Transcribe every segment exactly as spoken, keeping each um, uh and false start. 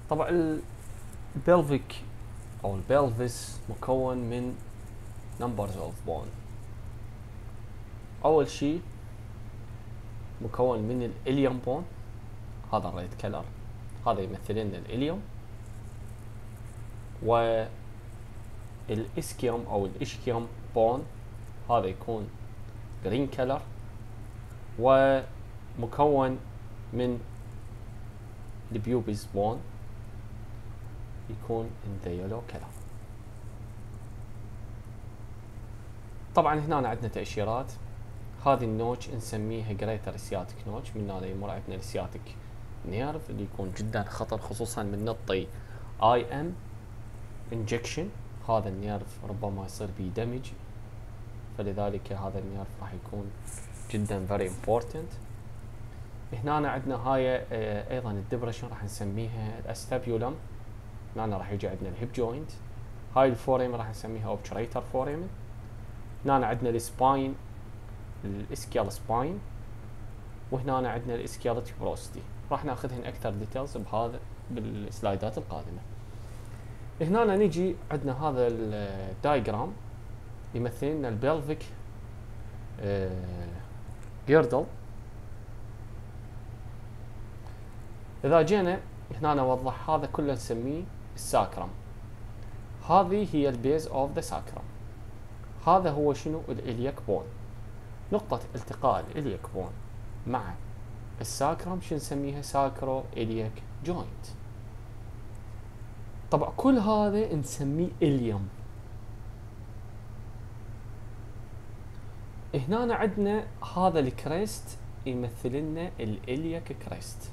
طبعا البلفيك او البلفس مكون من numbers of bone. اول شيء مكون من الاليوم بون، هذا الريد كلر، هذا يمثل لنا الاليوم، والاسكيوم او الاشكيوم بون هذا يكون جرين كلر، ومكون من البيوبيز بون يكون in the yellow color. طبعا هنا عندنا تأشيرات، هذه النوتش نسميها جريتر سياتيك نوتش، من هنا يمر عندنا السياتيك نيرف اللي يكون جدا خطر، خصوصا من نطي اي ام انجكشن، هذا النيرف ربما يصير به دمج، فلذلك هذا النيرف راح يكون جدا very important. هنا عندنا هاي اه ايضا الدبرشن راح نسميها الاستابيولم، هنا راح يجي عندنا الهيب جوينت، هاي الفوريم راح نسميها اوبتريتر فوريم، هنا عندنا السباين الاسكيال سباين، وهنا عندنا الاسكيالتيك بروستي، راح ناخذهن اكثر ديتيلز بهذا بالسلايدات القادمه. هنا نجي عندنا هذا الدايجرام يمثل لنا البلفيك جيردل. اذا جينا هنا نوضح هذا كله نسميه الساكرم، هذه هي البيز اوف ذا ساكرم، هذا هو شنو الالياك بون، نقطة التقاء الالياك بون مع الساكرم شو نسميها؟ ساكرو الياك جوينت. طبعا كل هذا نسميه اليوم. هنا عندنا هذا الكريست يمثل لنا الالياك كريست،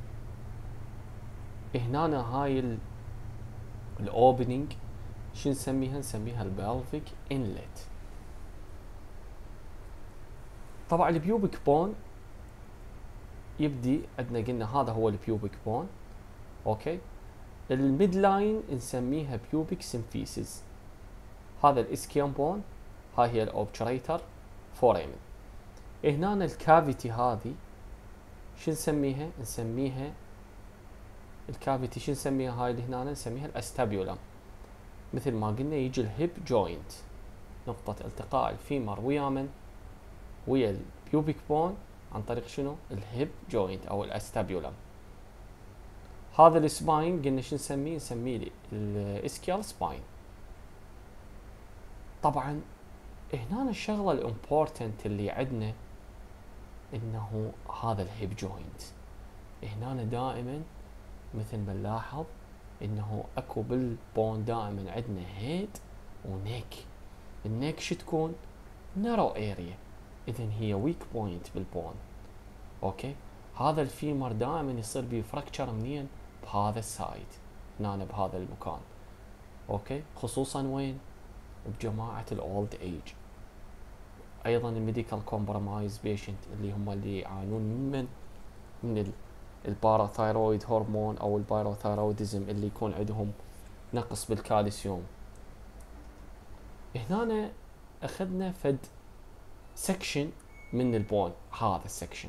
هنا هاي الاوبننج شو نسميها؟ نسميها البلفيك انلت. طبعا البيوبك بون يبدي عندنا قلنا هذا هو البيوبك بون، اوكي. الميد لاين نسميها بيوبك سيمفيسيس، هذا الاسكيوم بون، هاي هي الاوبتريتر فوريمن. هنا الكافيتي هذه شو نسميها؟ نسميها الكافيتي شو نسميها؟ هاي اللي هنا نسميها الاستابيولم. مثل ما قلنا يجي الهيب جوينت، نقطة التقاء الفيمر ويا من؟ ويا البيوبك بون عن طريق شنو؟ الهيب جوينت او الاستابيولم. هذا السباين قلنا شو نسميه؟ نسميه الاسكيال سباين. طبعا هنا الشغله الامبورتنت اللي عندنا انه هذا الهيب جوينت، هنا دائما مثل ما نلاحظ انه اكو بالبون دائما عندنا هيد ونيك، النيك شو تكون؟ نارو اريا، اذا هي ويك بوينت بالبون، اوكي. هذا الفيمر دائما يصير به فراكتشر منين؟ بهذا السايد، هنا بهذا المكان، اوكي. خصوصا وين؟ بجماعه الاولد ايج، ايضا الميديكال كومبرمايز بيشنت اللي هم اللي يعانون من من الباراثايرويد هرمون او الباراثايرويدزم اللي يكون عندهم نقص بالكالسيوم. هنا اخذنا فد سكشن من البون، هذا السكشن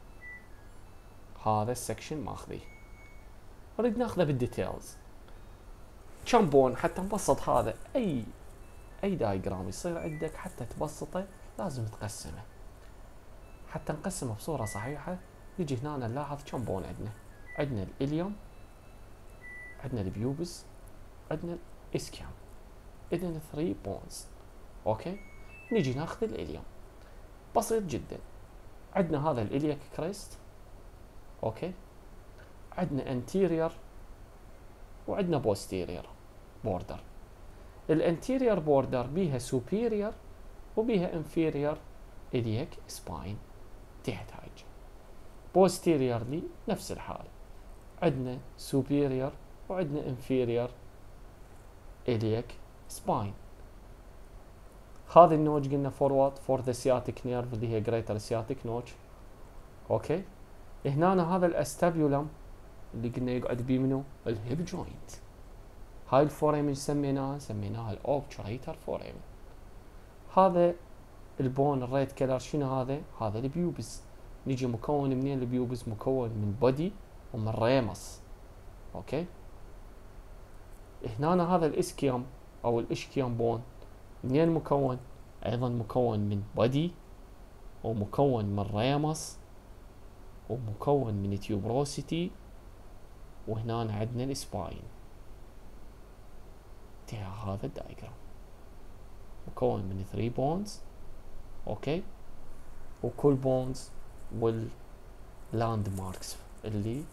هذا السكشن ماخذيه، نريد ناخذه بالديتيلز. كم بون حتى نبسط هذا، اي اي دايجرام يصير عندك حتى تبسطه لازم تقسمه، حتى نقسمه بصوره صحيحه. نجي هنا نلاحظ كم بون عندنا، عندنا الاليوم، عندنا البيوبس، عندنا الاسكيام، اذا ثلاثة بونز، اوكي. نجي ناخذ الاليوم، بسيط جدا. عندنا هذا الالياك كريست، اوكي، عندنا انتيرير وعندنا بوستيرير بوردر. الانتيرير بوردر بيها سوبيرير وبيها انفيرير الياك سباين تحت هاي. بوستيريرلي نفس الحال، عندنا سوبيرير وعندنا انفيرير الياك سباين. هذه النوج قلنا فورورد فور ذا سياتيك نيرف اللي هي جريتر سياتيك نوج، اوكي. هنا هذا الاستابيولم اللي قلنا يقعد بيه منو؟ الهيب جوينت. هاي الفوريمن سميناها سميناها الاوبتريتر فوريمن. هذا البون الريد كلر شنو هذا؟ هذا البيوبس. نجي مكون منين البيوبس؟ مكون من بودي ومن ريمس، اوكي. هنا هذا الاسكيام او الاشكيام بون منين مكون؟ ايضا مكون من بادي، ومكون من ريمس، ومكون من تيوبروسيتي، وهنا عندنا السباين. انتهى هذا الدايجرام، مكون من ثري بونز. اوكي، وكل بونز واللاند ماركس اللي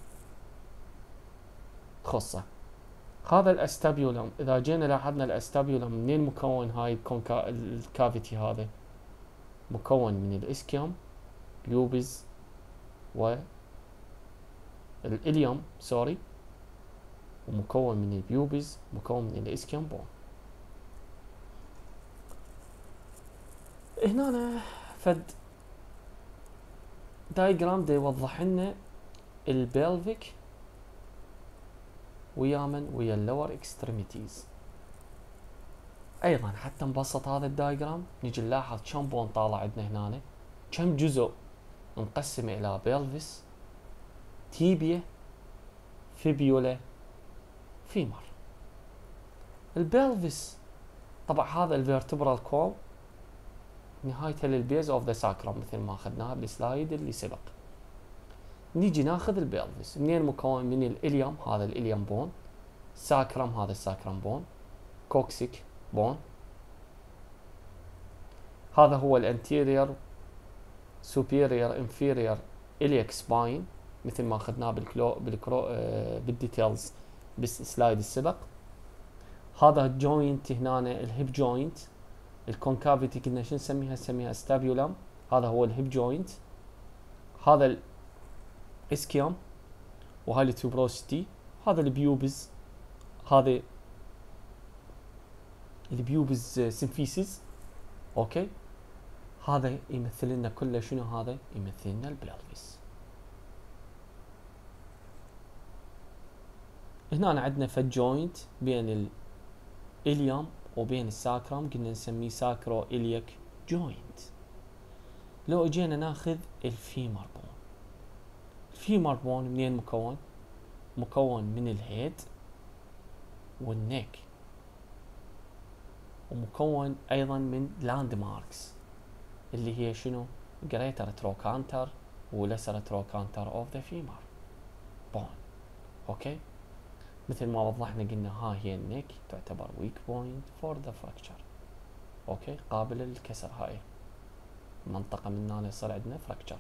تخصه. هذا الاستابيولم، اذا جينا لاحظنا الاستابيولم منين مكون؟ هاي الكونكا الكافيتي هذا مكون من الاسكيوم، بيوبز، و الاليوم سوري، ومكون من البيوبز، مكون من الاسكيوم بون. هنا فد دايجرام دا يوضح لنا البلفيك ويا من ويا اللور اكستريميتيز. ايضا حتى نبسط هذا الدايجرام نجي نلاحظ كم بون طالع عندنا هنا، كم جزء مقسمه الى بلفس، تيبيا، فيبيولا، فيمر. البلفس طبعا هذا الفيرتبرال كول نهايته للبيز اوف ذا ساكرم مثل ما اخذناها بالسلايد اللي سبق. نيجي ناخذ البلفس منين مكون؟ من الاليوم، هذا الاليوم بون، ساكرم، هذا الساكرم بون، كوكسيك بون، هذا هو الانتيرير سوبيريور انفيريور اليك سباين مثل ما اخذناه بالكلو بالكرو آه بالديتيلز بالسلايد السبق. هذا الجوينت هنا الهيب جوينت، الكونكافيتي كنا شو نسميها؟ نسميها ستابيولم، هذا هو الهيب جوينت. هذا الاسكيوم، وهاي التوبروسيتي، هذا البيوبز، هذا البيوبز سيمفيسيس. اوكي، هذا يمثل لنا كله شنو؟ هذا يمثل لنا البلفس. هنا عندنا فد جوينت بين الاليوم وبين الساكرم، قلنا نسميه ساكرو اليك جوينت. لو اجينا ناخذ الفيمر بون، الفيمر بون منين مكون؟ مكون من الهيد والنيك، ومكون ايضا من لاند ماركس اللي هي شنو؟ جريتر تروكانتر ولسر تروكانتر اوف ذا فيمر بون. اوكي، مثل ما وضحنا قلنا ها هي النيك تعتبر ويك بوينت فور ذا فراكشر. اوكي، قابل للكسر، هاي منطقة من هنا يصير عندنا فراكشر.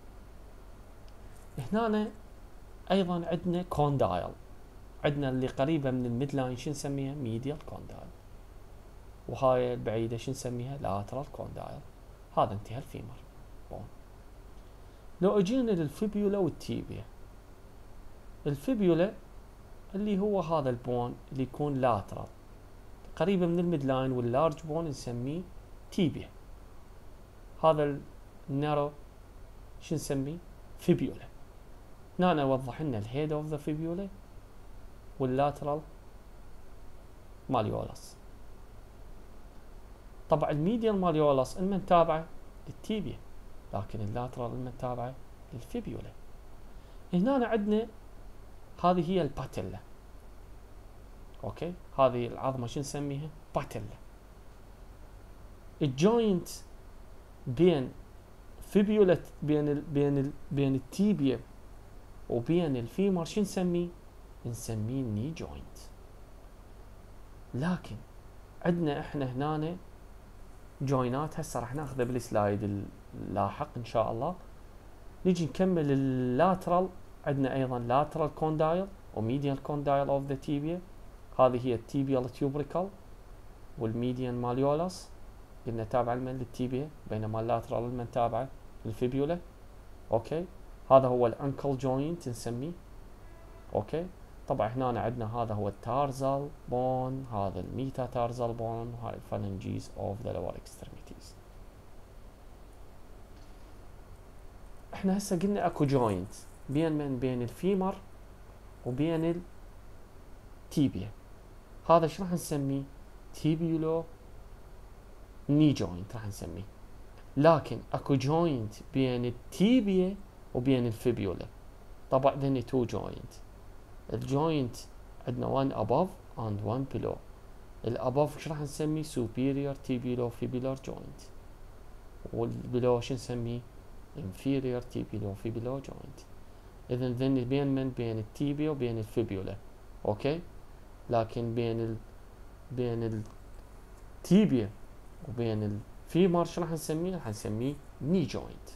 هنا ايضا عندنا كوندايل، عندنا اللي قريبة من الميد لاين شو نسميها؟ ميديال كوندايل، وهاي البعيدة شو نسميها؟ لاترال كوندايل. هذا انتهى الفيمر بون. لو اجينا للفيبيولا والتيبيا، الفيبيولا اللي هو هذا البون اللي يكون لاترال قريبة من الميد لاين، واللارج بون نسميه تيبيا. هذا النارو شو نسميه؟ فيبيولا. هنا اوضح لنا الهيد اوف ذا فيبيولا واللاترال ماليولس. طبعا الميديال ماليولس المن تابعه للتيبيا، لكن اللاترال المن تابعه للفيبيولا. هنا عندنا هذه هي الباتيلا. اوكي، هذه العظمه شو نسميها؟ باتيلا. الجوينت بين فيبيولا بين ال بين ال بين التيبيا وبين الفيمر شو نسميه؟ نسميه الني جوينت. لكن عندنا احنا هنا جوينات هسه راح ناخذها بالسلايد اللاحق ان شاء الله. نيجي نكمل اللاترال، عندنا ايضا لاترال كوندايل وميديال كوندايل اوف ذا تيبيا. هذه هي التيبيال تيوبريكال والميديان ماليولس، قلنا تابعه لمن؟ للتيبيا، بينما اللاترال المن تابعه للفيبيولا. اوكي، هذا هو الانكل جوينت نسميه. اوكي، طبعا هنا عندنا هذا هو التارزال بون، هذا الميتا تارزال بون، وهاي الفالنجيز اوف ذا لور اكستريميتيز. احنا هسه قلنا اكو جوينت بين من؟ بين الفيمر وبين التيبيا. هذا ايش راح نسميه؟ تيبيولو ني جوينت راح نسميه. لكن اكو جوينت بين التيبيا وبين الفيبيولا. طبعا ذني تو جوينت، الجوينت عندنا one above and one below. الابove شو راح نسميه superior tibialo-fibular joint، والبلو شو نسميه inferior tibialo-fibular joint. اذا ذن بين من بين التيبيا وبين الفيبيولا. اوكي، لكن بين ال... بين التيبيا وبين الفيمر شو راح نسميه؟ راح نسميه ني جوينت.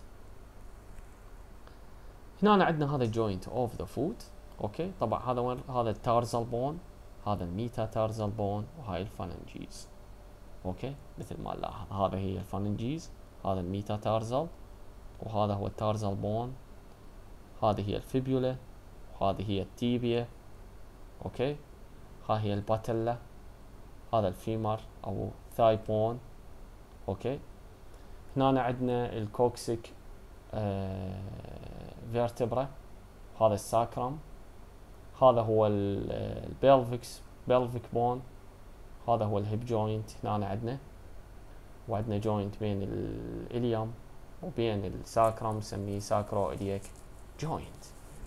هنا عندنا هذا جوينت اوف ذا فوت. اوكي، طبعا هذا وين؟ هذا التارزال بون، هذا الميتا تارزال بون، وهاي الفالنجيز. اوكي، مثل ما نلاحظ هذا هي الفالنجيز، هذا الميتا تارزال، وهذا هو التارزال بون، هذه هي الفيبيولا، وهذه هي التيبيا. اوكي، ها هي الباتيلا، هذا الفيمر او ثاي بون. اوكي، هنا عندنا الكوكسيك آه فيرتبرا، هذا الساكرم، هذا هو البلفكس بلفيك بون، هذا هو الهيب جوينت. هنا عندنا وعندنا جوينت بين الإليوم وبين الساكرم نسميه ساكرو إليك جوينت.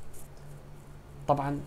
طبعا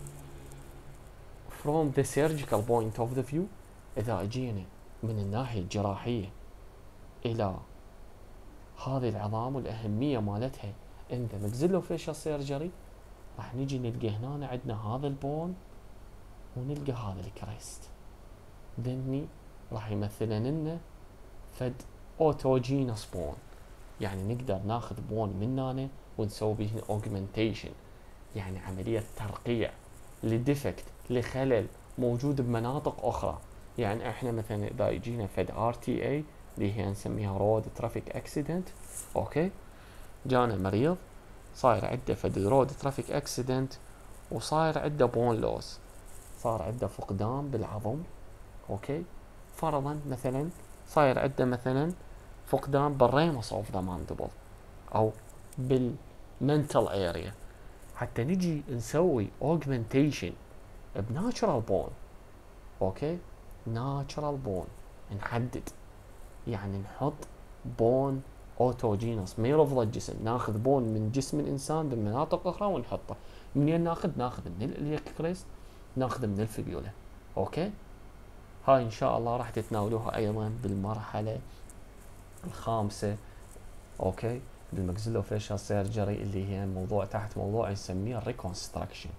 from the surgical point of the view، إذا أجينا من الناحية الجراحية إلى هذه العظام والأهمية مالتها in the maxillofacial surgery، راح نجي نلقى هنا عندنا هذا البون ونلقى هذا الكريست، ذني راح يمثلن لنا فد اوتوجينوس بون، يعني نقدر ناخذ بون من هنا ونسوي به اوجمنتيشن، يعني عملية ترقيع لديفكت لخلل موجود بمناطق اخرى. يعني احنا مثلا اذا يجينا فد ار تي اي اللي هي نسميها رود ترافيك اكسيدنت، اوكي، جانا مريض صاير عنده فد رود ترافيك اكسيدنت وصاير عنده بون لوس، صار عنده فقدان بالعظم. اوكي، فرضا مثلا صاير عنده مثلا فقدان بالريموس اوف ذا ماندبل او بالمنتال اريا، حتى نجي نسوي اوجمنتيشن بناتشرال بون. اوكي، ناتشرال بون نحدد، يعني نحط بون اوتوجينوس ما يرفض الجسم، ناخذ بون من جسم الانسان بمناطق اخرى ونحطه. منين ناخذ؟ ناخذ من الاليك كريست، ناخذ من الفيبيولا. اوكي، هاي ان شاء الله راح تتناولوها ايضا بالمرحله الخامسه. اوكي، بالماكسيلوفيشال سيرجري اللي هي موضوع تحت موضوع نسميه الريكونستراكشن.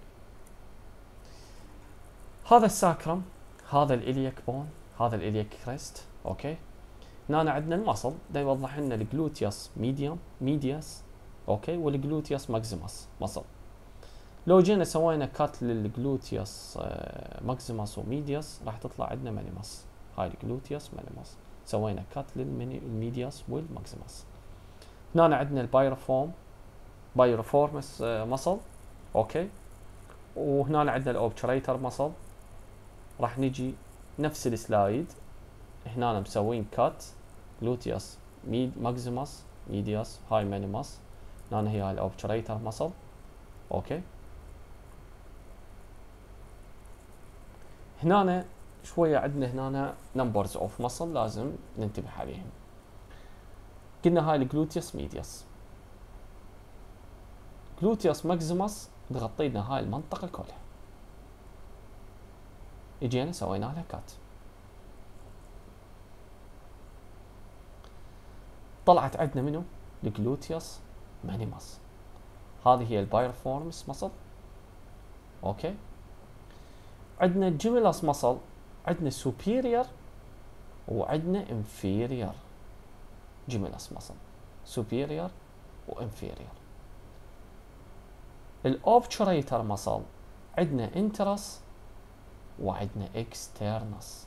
هذا الساكرم، هذا الاليك بون، هذا الاليك كريست. اوكي، هنا عندنا المصل دا يوضح لنا الجلوتيوس ميديوم ميدياس، اوكي، والجلوتيوس ماكسيموس مصل. لو جينا سوينا كات للجلوتيوس ماكسيموس وميدياس راح تطلع عندنا مانيموس، هاي الجلوتيوس مانيموس، سوينا كات للميدياس والماكسيموس. هنا عندنا البايروفورم بايروفورمس مصل. اوكي، وهنا عندنا الاوبتريتر مصل. راح نجي نفس السلايد، هنا مسوين كات جلوتيوس ميد ماكسيموس ميدياس هاي مانيموس، هنا هي الاوبتريتر مصل. اوكي، هنا شويه عندنا هنا نمبرز اوف مصل لازم ننتبه عليهم. قلنا هاي الجلوتيوس ميدياس، جلوتيوس ماكسيموس تغطي لنا هاي المنطقه كلها، اجينا سوينا لها كات، طلعت عندنا منو؟ الجلوتيوس مانيموس، هذه هي البايرفورمس مصل. اوكي، عندنا الجيميلاس مصل، عندنا سوبيريور وعندنا انفيريور جيميلاس مصل، سوبيريور وانفيريور. الاوبتشريتر مصل عندنا انترس وعندنا اكسترنس.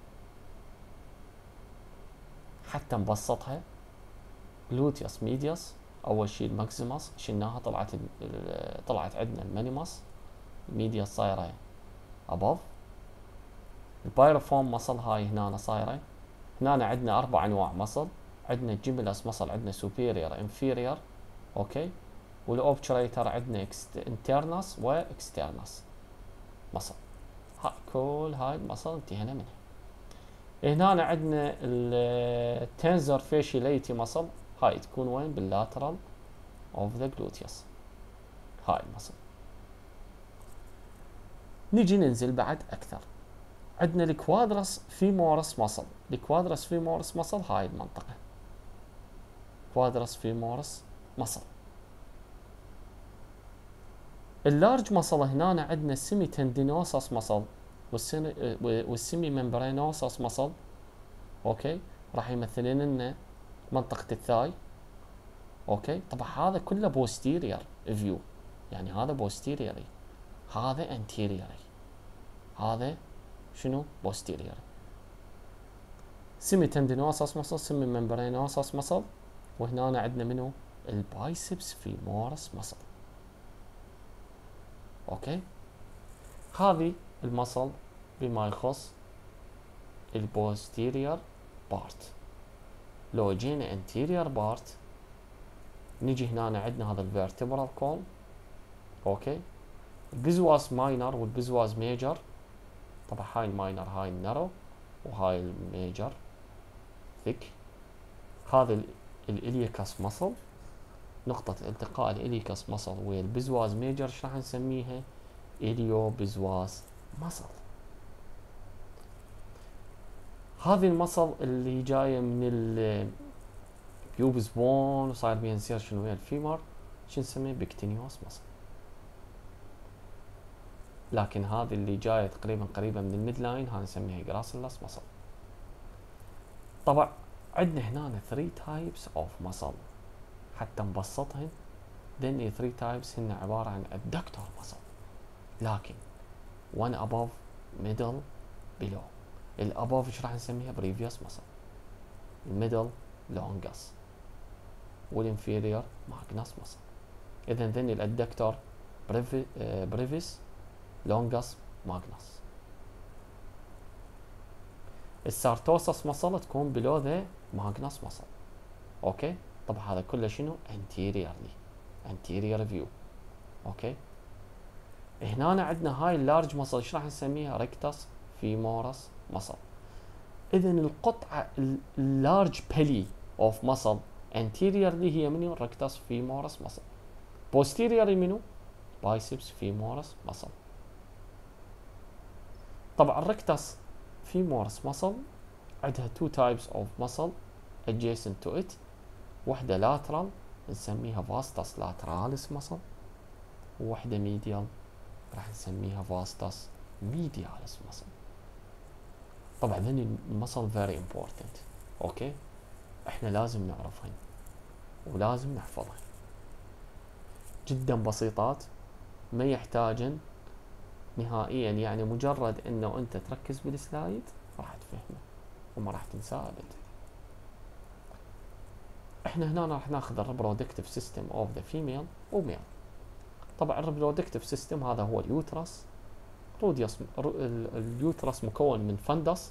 حتى نبسطها، جلوتيوس ميدياس اول شيء الماكسيموس شلناها، طلعت طلعت عندنا المانيموس، الميدياس صايره above. البايروفورم مصل هاي هنا صايره. هنا عندنا اربع انواع مصل، عندنا الجيميلاس مصل، عندنا سوبيريور انفيريور. اوكي، والاوبتشريتر عندنا انترنس واكسترنس مصل. ها كل هاي المصل انتهينا منها. هنا عندنا التنزر فيشيليتي مصل، هاي تكون وين؟ باللاترال اوف ذا جلوتيوس، هاي المصل. نجي ننزل بعد اكثر. عندنا الكوادرس فيمورس مصل. الكوادرس فيمورس مصل هاي المنطقة، كوادرس فيمورس مصل. اللارج مصل هنا عندنا السيمي تندينوسس مصل والسيمي ممبرينوسس مصل. اوكي، راح يمثلين لنا منطقة الثاي. اوكي، طبعا هذا كله بوستيرير فيو، يعني هذا بوستيريري، هذا انتيريري، هذا شنو بوستيريري. سيمي تندينوسس مصل، سيمي ممبرينوسس مصل، وهنا عندنا منو البايسبس فيمورس مصل. اوكي، هذه المصل بما يخص البوستيرير بارت. لو جينا انتيرير بارت، نجي هنا عندنا هذا الفيرتبرال كول. اوكي، البزواس ماينر والبزواس ميجر. طبعا هاي الماينر هاي النارو وهاي الميجر ثيك. هذا الاليكاس مصل، نقطة التقاء الاليكاس مصل ويا البزواس ميجر ايش راح نسميها؟ اليو بزواس مصل. هذه المصل اللي جاية من البيوبز بون وصاير بيها انسيرشن ويا الفيمر، شو نسميه؟ بكتينيوس مصل. لكن هذه اللي جاية تقريبا قريبة من الميد لاين هاي نسميها جراسيلاس مصل. طبعا عندنا هنا ثري تايبس اوف مصل حتى نبسطهن. then ثري تايبس هن عبارة عن الدكتور مصل، لكن one above middle below. الابوف ايش راح نسميها؟ بريفيوس مصل. الميدل لونجس، والانفيريور ماجنس مصل. اذا ذن الادكتور بريفيس لونجس ماجنس. السارتوسس مصل تكون بلو ذا ماجنس مصل. اوكي، طبعا هذا كله شنو؟ انتيريورلي، انتيريور فيو. اوكي، هنا عندنا هاي اللارج مصل ايش راح نسميها؟ ريكتس فيمورس مصل. اذا القطعه اللارج بلي اوف مصل انتيريورلي هي منو؟ ريكتس فيمورس مصل. بوستيريورلي منو؟ بايسبس فيمورس مصل. طبعا الريكتس فيمورس مصل عندها تو تايبس اوف مصل adjacent to it. وحده لاترال نسميها فاستس لاتراليس مصل، ووحده ميديال راح نسميها فاستس ميدياليس مصل. طبعا هني المصل very important. اوكي، احنا لازم نعرفهن ولازم نحفظهن، جدا بسيطات ما يحتاجن نهائيا، يعني مجرد انه انت تركز بالسلايد راح تفهمه وما راح تنساه ابد. احنا هنا راح ناخذ الريبرودكتيف سيستم اوف ذا فيميل وميل. طبعا الريبرودكتيف سيستم هذا هو اليوترس. روديوس اليوترس مكون من فندس.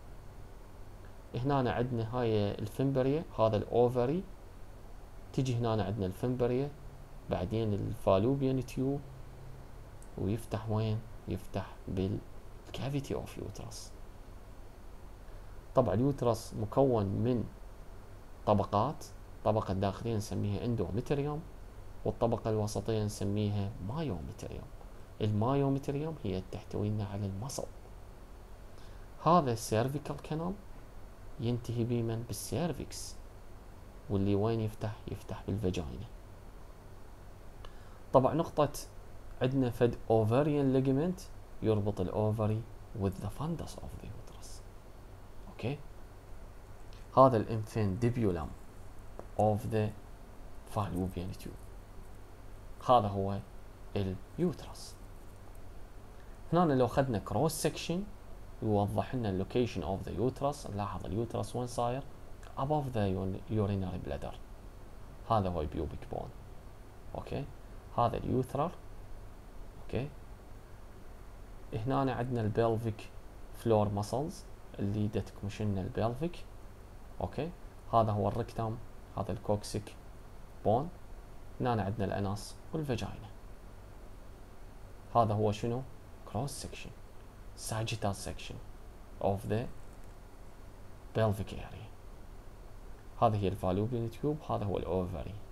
هنا عندنا هاي الفمبريا، هذا الاوفري. تجي هنا عندنا الفمبريا، بعدين الفالوبيان تيوب، ويفتح وين؟ يفتح بالكافيتي اوف يوترس. طبعا اليوترس مكون من طبقات، طبقة داخلية نسميها اندوميتريوم، والطبقة الوسطية نسميها مايوميتريوم. المايوميتريوم هي تحتوينا على المصل. هذا السيرفيكال كانال ينتهي بمن؟ بالسيرفكس، واللي وين يفتح؟ يفتح بالفاجينا. طبعا نقطة عندنا فد اوفريان ليجمنت يربط الاوفري with the fundus of the uterus. اوكي، هذا الانفنديبيولم of the fallopian tube، هذا هو اليوترس. هنا لو اخذنا كروس سكشن يوضح لنا اللوكيشن اوف ذا يوترس. نلاحظ اليوترس وين صاير؟ above the urinary bladder. هذا هو البيوبيك بون. اوكي، هذا اليوثرر. اوكي، هنا عندنا البلفيك فلور ماسلز اللي تكمشن البلفيك. اوكي، هذا هو الركتم، هذا الكوكسيك بون. هنا عندنا الانس والفاجينا. هذا هو شنو؟ كروس سكشن، sagittal section of the pelvic area. هذه هي الفالوبيان تيوب، هذا هو الاوفري.